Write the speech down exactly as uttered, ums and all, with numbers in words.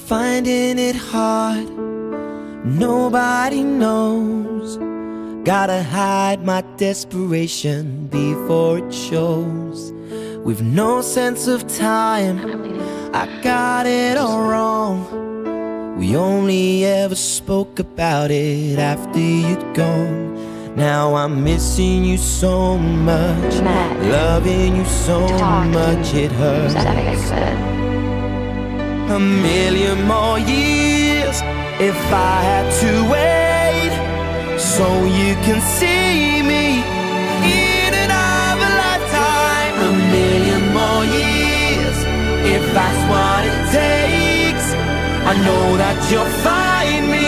finding it hard, nobody knows. Gotta hide my desperation before it shows. With no sense of time, I got it all wrong. We only ever spoke about it after you'd gone. Now I'm missing you so much, Matt, loving you so much it hurts. That makes sense. A million more years if I had to wait, so you can see me in another lifetime. A million more years if that's what it takes. I know that you'll find me